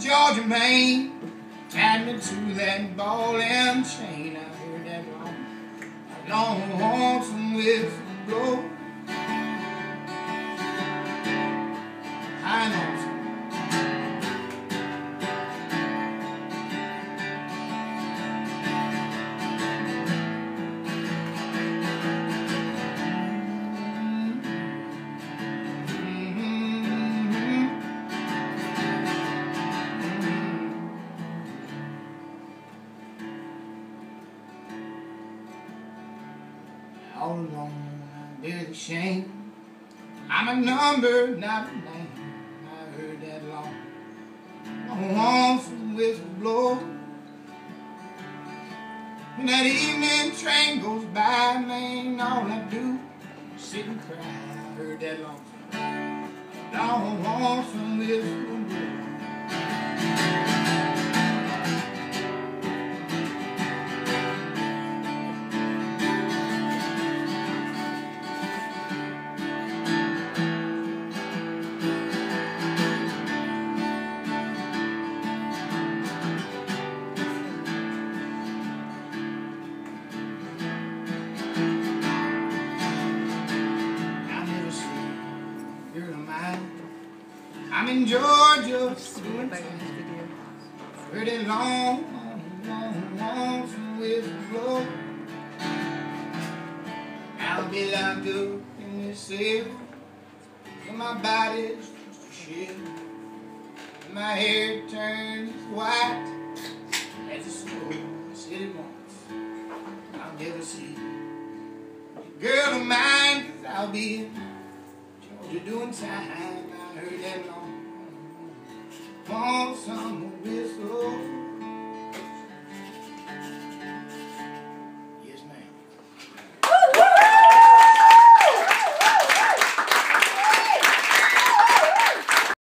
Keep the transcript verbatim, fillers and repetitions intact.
Georgia, Maine, tied me to that ball and chain. I heard that long, long lonesome whistle blow. I know. All alone, I bear the shame. I'm a number, not a name. I heard that long, long lonesome whistle blow. When that evening train goes by, man, all I do is sit and cry. I heard that long, long lonesome whistle blow. I'm in Georgia, pretty long, long, lonesome whistle blow. I'll be locked up in this cell, and my body's just a shell, and my hair turns white as a snow. I said it once, I'll never see a girl of mine, 'cause I'll be in Georgia doing time. I heard that long, lonesome whistle.